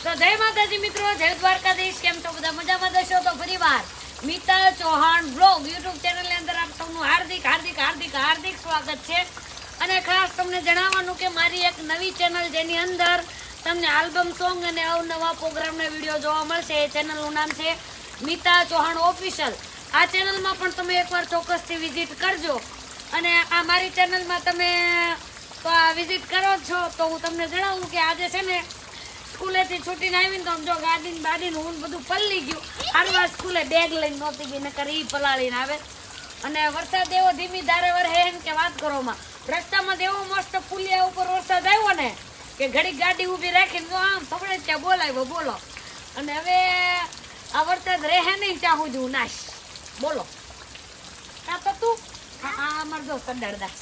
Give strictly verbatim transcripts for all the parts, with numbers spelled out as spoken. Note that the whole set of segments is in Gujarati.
તો જય માતાજી મિત્રો, જય દ્વારકાધીશ. કેમ છો બધા? મજામાં દશો તો ફરીવાર Mita Chauhan blog YouTube channel ની અંદર આપ સૌનું હાર્દિક હાર્દિક હાર્દિક હાર્દિક સ્વાગત છે. અને ખાસ તમને જણાવવાનું કે મારી એક નવી ચેનલ જેની અંદર તમને આલ્બમ સોંગ અને અવનવા પ્રોગ્રામના વિડીયો જોવા મળશે. એ ચેનલનું નામ છે મિતા ચૌહાણ ઓફિશિયલ. આ ચેનલમાં પણ તમે એકવાર ચોક્કસથી વિઝિટ કરજો. અને આ મારી ચેનલમાં તમે વિઝિટ કરો છો તો હું તમને જણાવું કે આજે છે ને સ્કૂલેથી છૂટીને આવીને તો જો ગાડીને બાડીને હું બધું પલળી ગયું. હાલમાં સ્કૂલે બેગ લઈને નહોતી ગઈ, નકર ઈ પલાળીને આવે. અને વરસાદ એવો ધીમી ધારે વરહે એમ કે વાત કરોમાં. રસ્તામાં એવો મસ્ત પુલિયા ઉપર વરસાદ આવ્યો ને કે ઘડી ગાડી ઊભી રાખીને તો આમ થબડે ત્યાં બોલાવ્યો બોલો. અને હવે આ વરસાદ રહે નહીં ત્યાં સુધી હું નાશ બોલો. આ તો તું આ અમાર જો સડાડદાસ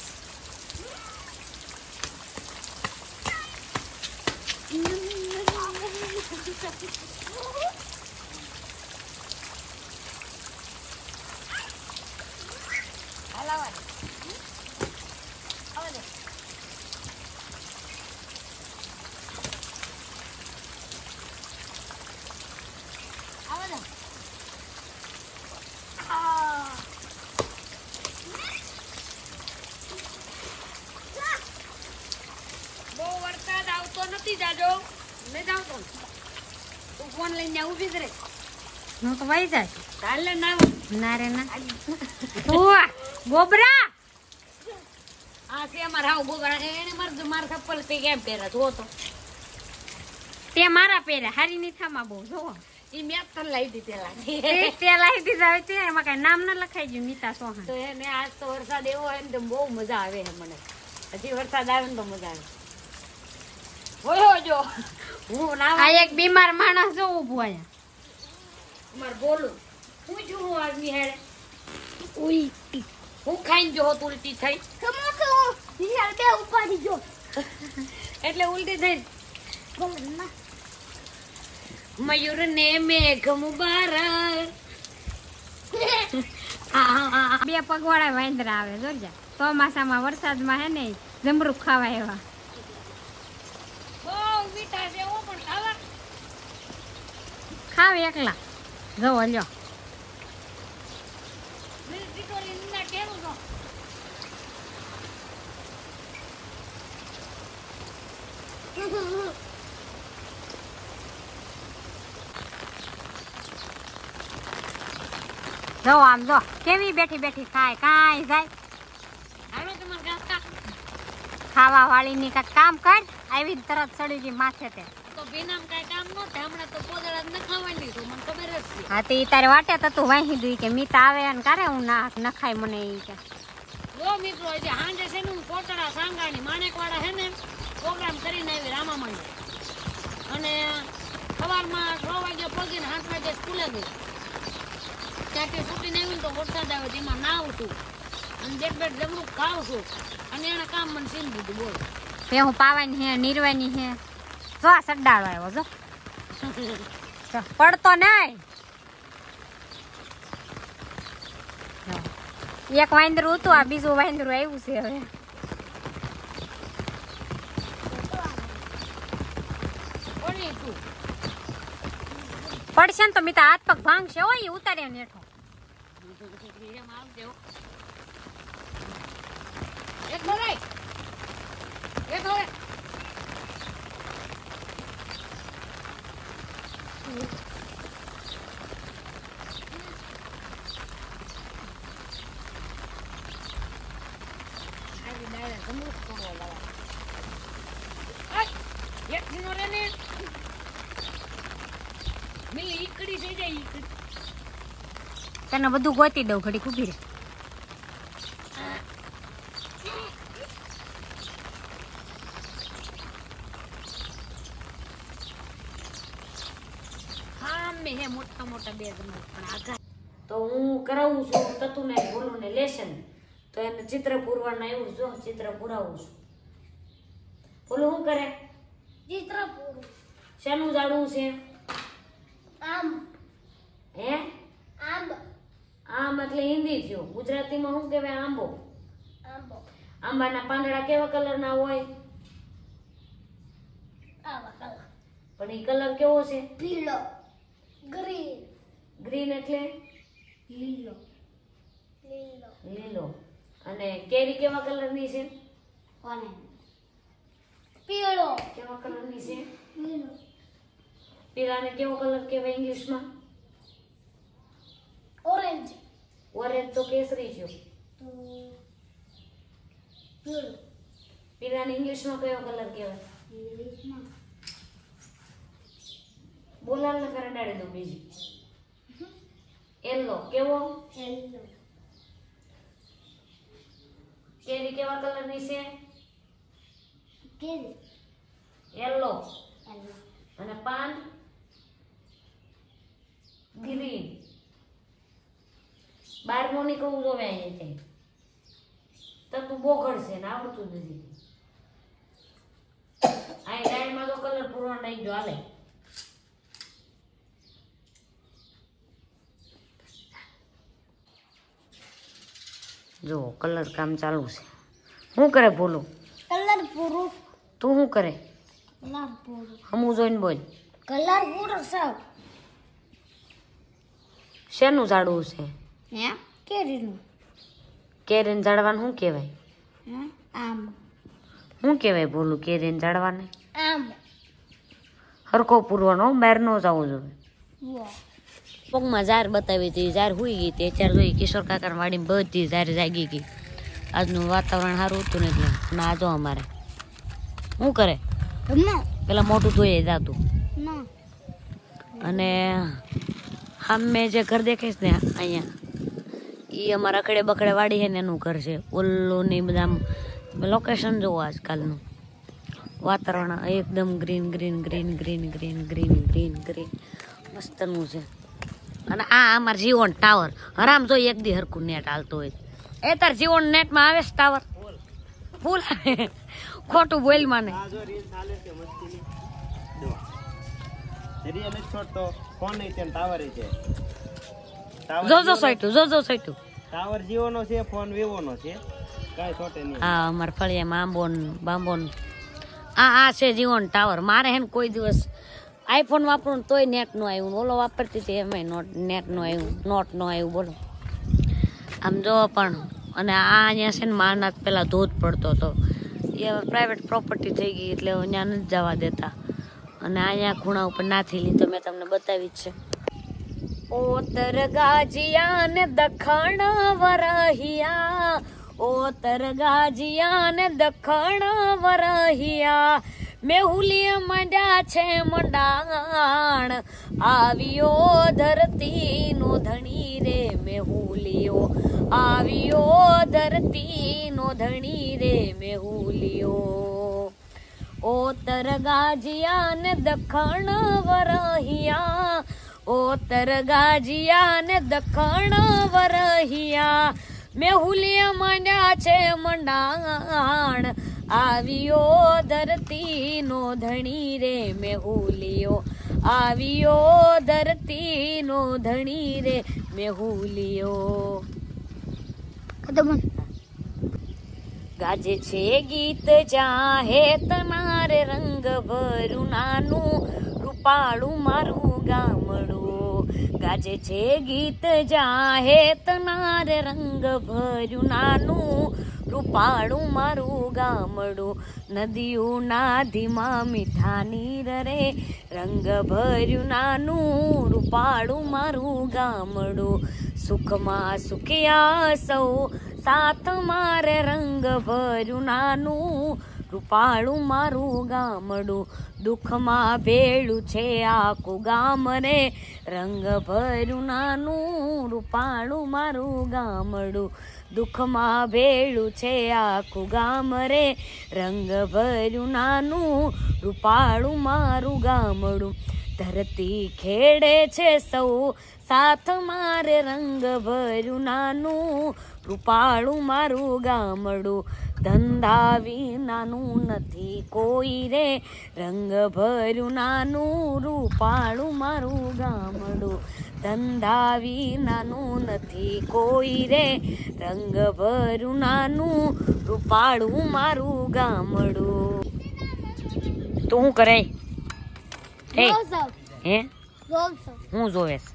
નથી જાજો મે જાવ તો તું ફોન લઈને ઊભી જ રહે. હું તો વઈ જાય ચાલે ના ના રે ના તું ગોબરા આ છે અમાર હાવ ગોબરા એને માર માર ચપ્પલ પે કેમ પહેરે જો તો તે મારા પહેરે હારી ની થામાં બહુ જો ઈ મેં તન લઈ દીધી લાગી તે તે લઈ દીધા છે એમાં કઈ નામ ન લખાઈ ગયું મિતા ચૌહાણ. તો એને આજ તો વરસાદ એવો હોય ને તો બહુ મજા આવે છે મને. હજી વરસાદ આવે ને તો મજા આવે. ઓયો જો હું ના આ એક બીમાર માણસ જો ઊભો આયા માર બોલું હું જો હું આદમી હેડે ઉલટી હું ખાઈને જો હોત ઉલટી થઈ સમોસો નિહાલ બે ઉપાડી જો એટલે ઉલટી થઈ બોલના મયુર ને મેઘ મુબારક બે પગવાળા વાંદરા આવે જોજા ચોમાસામાં વરસાદમાં હે ને જમરૂખ ખાવા એવા બહુ મીઠા છે ઓ પણ ખાવા ખાવ એકલા જો લ્યો મેં ટીટોરી ના કેવું છો જો આમ જો કેવી બેઠી બેઠી ખાય કાંઈ જાય હાલો તમાર કાકા ખાવા વાળી ની કાંઈક કામ કર આવી તરત ચડી ગઈ માથે તે તો બેનામ કાઈ કામ ન થાય હમણાં તો પોદળા ન ખાવાની તો મને ખબર જ છે. હા તે તારે વાટે તો તું વાહી દઈ કે મિતા આવે અને કારે હું ના ન ખાય મને ઈ કે જો મિત્રો જે હાંજે છે ને હું કોટડા સાંગાણી માણેકવાડા છે ને પ્રોગ્રામ કરીને આવી રામા મંડળ અને સવારમાં છ વાગે પગીને આઠ વાગે સ્કૂલે ગઈ. ત્યાંથી છૂટીને આવીને તો વરસાદ આવે તેમાં નાવું છું અને બેટ બેટ જમરૂખ ખાઉં છું અને એને કામ મને સીન દીધું બોલ. તે હું પાવાની હે નીરવાની હે જો આ સડાળો આવ્યો જો જો, પડતો નહીં. એક વાંદરું હતું આ બીજું વાંદરું આવ્યું છે હવે ઓળી તું પડશે ને તો મિતા હાથ પગ ભાંગશે હોય ઈ ઉતાર્યા નેઠો એમ આવજો એક ભરાય એક ભરાય આવી ડાયરે જમરૂખ તોડવા લાવા આય એક દિનો રે ને મિલી ઈકડી થઈ જાય ઈકડી તને બધું ગોતી દઉં ઘડી ઉભી રે હા મેં હે મોટા મોટા બે જમા પણ આઘા તો હું કરાવું છું તતુને બોલું ને લેશન તો એને ચિત્ર પૂરવાનું આવ્યું જો ચિત્ર પુરાવું છું. બોલું શું કરે ચિત્ર પૂરું શેનું જાડવું છે આમ હે આંબ આમ એટલે હિન્દી થયું. ગુજરાતીમાં શું કહેવાય આંબો. આંબો આંબાના પાંદડા કેવા કલરના હોય આવા કલર પણ એ કલર કેવો છે? પીળો ગ્રીન ગ્રીન એટલે લીલો લીલો લીલો. અને કેરી કેવા કલરની છે? ઓરેન્જ પીળો કેવા કલરની છે? લીલો પીળાને કેવો કલર કહેવાય ઇંગ્લિશમાં? ઓરેન્જ ઓરેન્જ તો કેસરી છે. તો પીળો પીળાને ઇંગ્લિશમાં કયો કલર કહેવાય? ઇંગ્લિશમાં બોલાને કરડાડી દો બીજી. યેલો કેવો? યેલો કેરી કેવા કલરની છે? કેરી યેલો. યેલો અને પાન ગ્રીન. બારમો ની કહું જોવે અહીંયા તો તું બોગડ છે ને આવડતું નથી. આ લાઈનમાં તો કલર પૂરો નહીં જો હાલે. જો કલર કામ ચાલુ છે. શું કરે બોલો? કલર પૂરો તું શું કરે? કલર પૂરો હમું જોઈને બોલ. કલર પૂરો સાવ શેનું ઝાડવું છે? હે કેરીનું કેરીને ઝાડવાને શું કહેવાય? હે આમ શું કહેવાય બોલું કેરીને ઝાડવાને? આમ હરખો પૂરવાનો બહાર ન જવું જોઈએ. વાહ પગમાં ઝાર બતાવી હતી, ઝાર હુઈ ગઈ હતી. અત્યારે જોઈ કિશોર કાકાની વાડીમાં બધી ઝાર જાગી ગઈ. આજનું વાતાવરણ સારું હતું ને એટલે. અને આ જો અમારે શું કરે ના પેલા મોટું ધોઈ જાતું. ના અને સામે જે ઘર દેખાઈશ ને અહીંયા એ અમારા અખડે બખડે વાડી છે ને એનું ઘર છે. ઓલું ને બધા લોકેશન જોવો આજકાલનું વાતાવરણ એકદમ green green green green green green green green મસ્તનું છે. અને આ અમાર જીવન ટાવર હરામ જોઈ એક દી હરખું નેટ હાલતો હોય. એ તાર જીવન નેટમાં આવે છે ટાવર? ફૂલ આવે. ખોટું બોલ માને. જો જો સાઈટું જો જો સાઈટું ટાવર જીઓનો છે, ફોન વિવોનો છે, કાઈ છોટે નહીં. હા અમાર ફળિયામાં આંબો ને બાંબો ને આ આ છે જીવન ટાવર. મારે હે ને કોઈ દિવસ આઈફોન વાપરું ને તોય નેટ નું આવ્યું. ઓલો વાપરતી હતી એમાં નોટ નેટ નું આવ્યું, નોટ નું આવ્યું. બોલો આમ જો પણ. અને આ અહીંયા છે ને મારના પેલા ધોધ પડતો હતો એ પ્રાઇવેટ પ્રોપર્ટી થઈ ગઈ એટલે અહીંયા નથી જવા દેતા. અને અહીંયા ખૂણા ઉપર નાથેલી તો મેં તમને બતાવી જ છે. ઓતર ગાજિયા ને દખણ વરહિયા, ઓતર ગાજિયા ને દખણ વરહિયા, મેહુલિયા માંડ્યા છે મંડાણ, આવ્યો ધરતી નો ધણી રે મેહુલિયો, આવ્યો ધરતી નો ધણી રે મેહુલિયો. ઓતર ગાજિયા ને દખણ વરહિયા, ઓતર ગાજિયા ને દખણ વરહિયા, મેહુલિયા માંડ્યા છે મંડાણ, આવ્યો ધરતી નો ધણી રે મેહુલિયો, આવ્યો ધરતી નો ધણી રે મેહુલિયો. ગાજે છે ગીત જાહે તનારે રંગ ભરું નાનું રૂપાળું મારું ગામડું, ગાજે છે ગીત જાહે તનારે રંગ ભર્યું નાનું રૂપાળું મારું ગામડું, નદીયું ના ધીમા મીઠા નીર રે રંગ ભર્યું નાનું રૂપાળું મારું ગામડું, સુખમાં સુખિયા સૌ સાથ મારે રંગ ભર્યું નાનું રૂપાળું મારું ગામડું, દુઃખમાં ભેળું છે આખું ગામ રે રંગ ભર્યું નાનું રૂપાળું મારું ગામડું, દુઃખમાં ભેળું છે આખું ગામ રે રંગ ભર્યું નાનું રૂપાળું મારું ગામડું, ધરતી ખેડે છે સૌ સાથ મારે રંગ ભર્યું નાનું રૂપાળું મારું ગામડું, ધંધા વિનાનું નથી કોઈ રે રંગ ભર્યું નાનું રૂપાળું મારું ગામડું, ધંધા વિનાનું નથી કોઈ રે રંગ ભર્યું નાનું રૂપાળું મારું ગામડું. તું કરે હે જોસફ હે જોસફ હું જોવેશ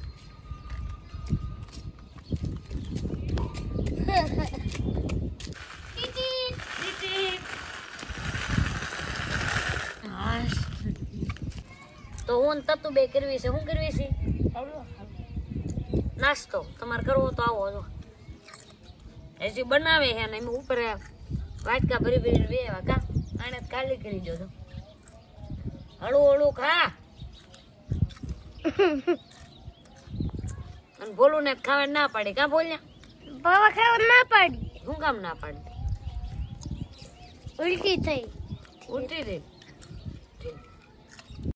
તો હું ને તતુ બે કરવી છે શું કરવી છે નાસ્તો તમારે કરવો તો આવો જો હજી બનાવે છે ને એમાં ઉપર વાટકા ભરી ભરી વેવા કા આને કાલી કરી દો તો હળું હળું ખા અને બોલું ને ખાવા ના પાડી કા બોલ્યા બાબા ખાવા ના પાડી શું કામ ના પાડી ઉલટી થઈ ઉલટી દે